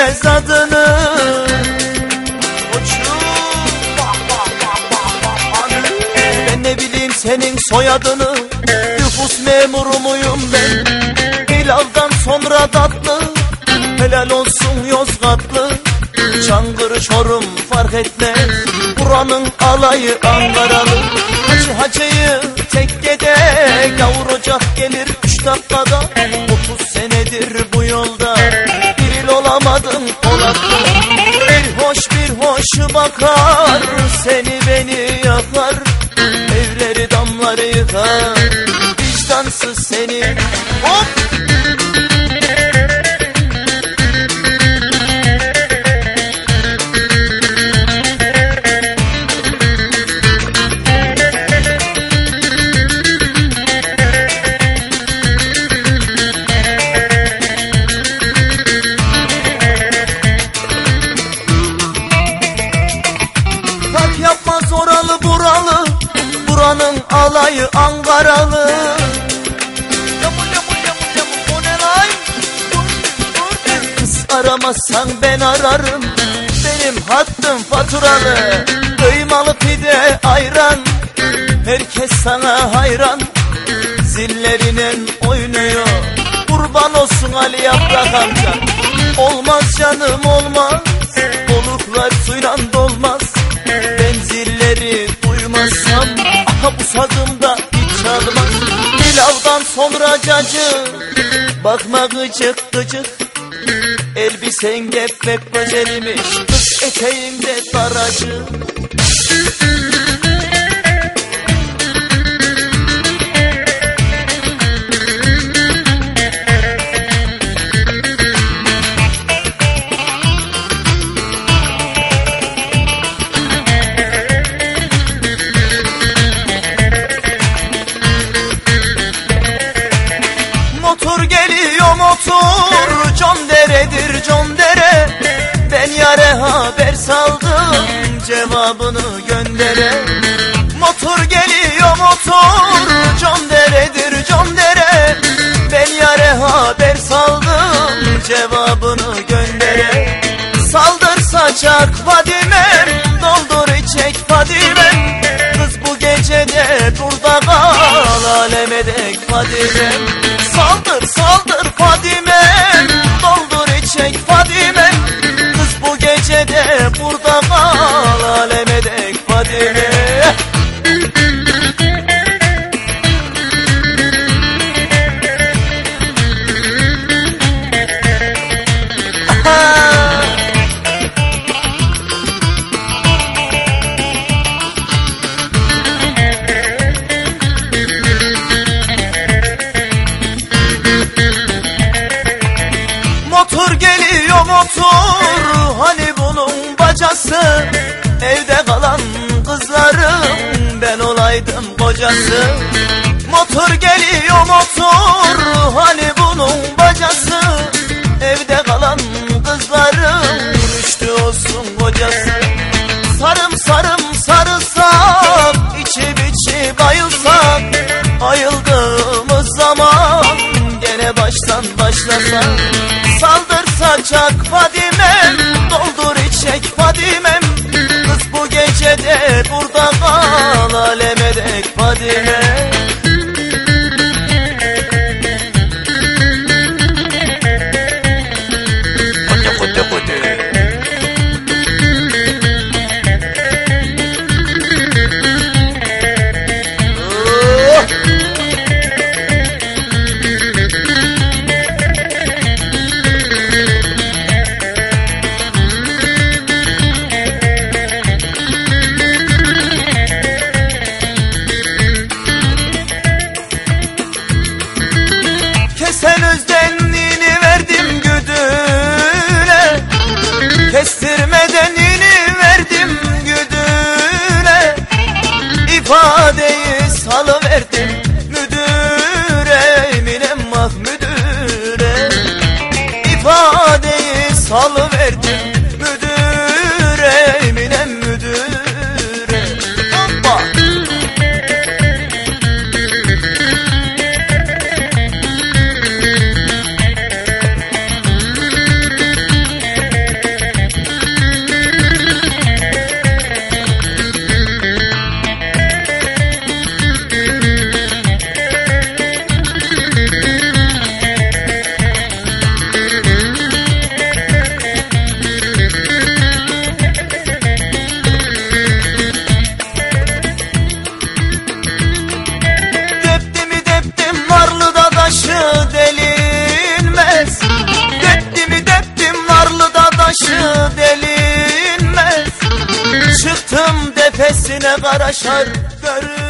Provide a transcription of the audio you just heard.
bilmez adını. Ben ne bileyim senin soyadını, nüfus memuru muyum ben? Pilavdan sonra tatlı, helal olsun Yozgatlı. Çankırı Çorum fark etmez, buranın alayı Ankaralı. Hacı hacıyı tekkede kavuracak gelir 3 dakikada. 30 senedir bu yolda bir il olamadım Polatlı. Bir hoş bakar, seni beni yakar, evleri damları yıkar, vicdansız seni. Hop! Yapmaz oralı buralı, buranın alayı Ankaralı. O ne lan? Kız aramazsan ben ararım, benim hattım faturalı. Kıymalı pide ayran, herkes sana hayran. Zillerinen oynuyor, kurban olsun Ali Yaprak amca. Olmaz canım olmaz, oluklar suyla dolmaz. Ben zilleri duymazsam, aha bu sazımda hiç çalmaz. Pilavdan sonra cacık, bakma gıcık gıcık. Elbisen gepek güzelmiş, kız eteğimde daracık. Motor geliyor motor, con deredir con dere. Ben yare haber saldım, cevabını göndere. Motor geliyor motor, con deredir con dere. Ben yare haber saldım, cevabını göndere. Saldır saçak Fadimem, doldur içek Fadimem. Kız bu gecede burada kal, aleme dek Fadimem. Saldır Fadimem, doldur içek Fadimem. Kız bu gecede burada kal, aleme dek Fadimem. Motor geliyor motor, hani bunun bacası. Evde kalan kızlarım, ben olaydım kocası. Motor geliyor motor, hani bunun bacası. Evde kalan kızlarım, rüştü olsun kocası. Sarım sarılsak, içip bayılsak. Ayıldığımız zaman gene baştan başlasak. Saldır saçak Fadimem, doldur içek Fadimem. Kız bu gecede burada kal, aleme dek Fadimem. Sen özdenliğini verdim güdüne, kestirmedenini verdim güdüne. İfadeyi salıverdim müdüre, Eminem ah müdüre. İfadeyi salıverdim müdüre, Eminem müdüre. Hoppa! Çeşmesine kara şarkları